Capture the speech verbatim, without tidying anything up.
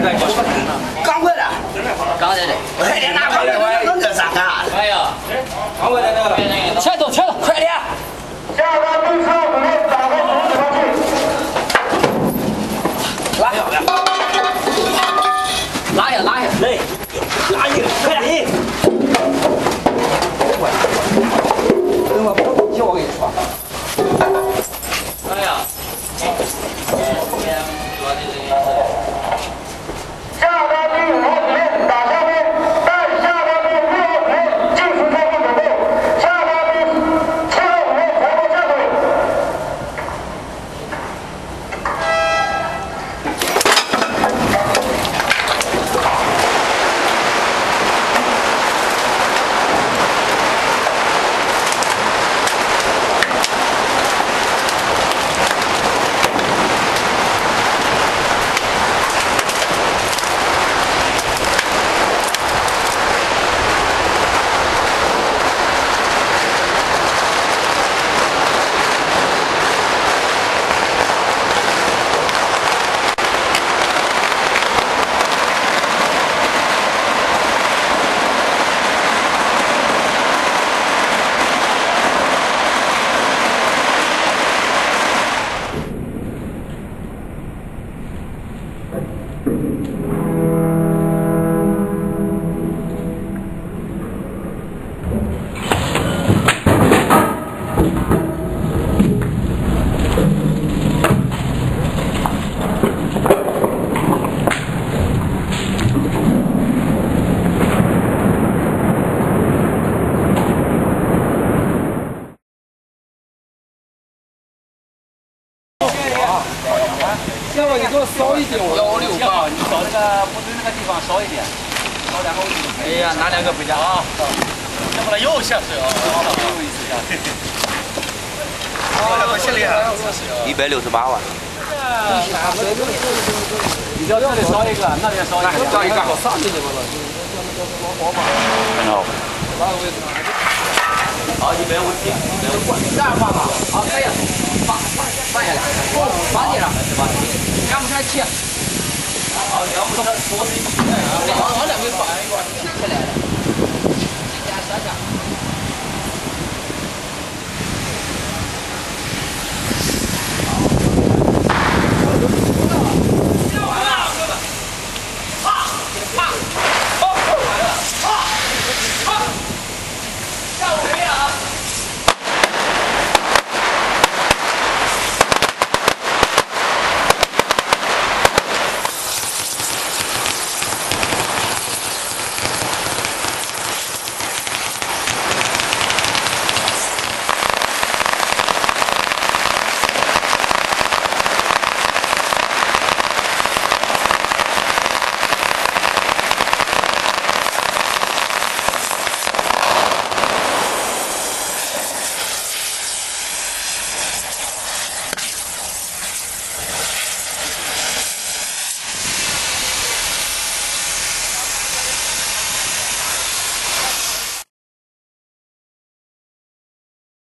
刚回来。 刚在这。 哎，那快点，我这啥干？ 哎呀，刚回来那个。前头，前头，快点！ 下班对车我们打开主指标器。 拉下来。 拉下，拉下。 来，拉一个，快点！等会儿，叫我给你说。 哎呀。 下班第五号指令打下边，但下班第六号指令进行操作准备。下班第七号指令全部下水。 要不你给我烧一点，我幺六八，你找那个不对那个地方烧一点，烧两个位置。哎呀，拿两个回家啊！要不然又下水啊！又一次下水。啊，我心里啊， 一百六十八万。 你要这里烧一个，那边烧一个， 烧一个，我上去就完了。 好。 哪个位置？ 好，一百五十，一百五十。 这样放吧，好，可以了，放放放下来，放地上是吧？两不三七。 好，两不三，说是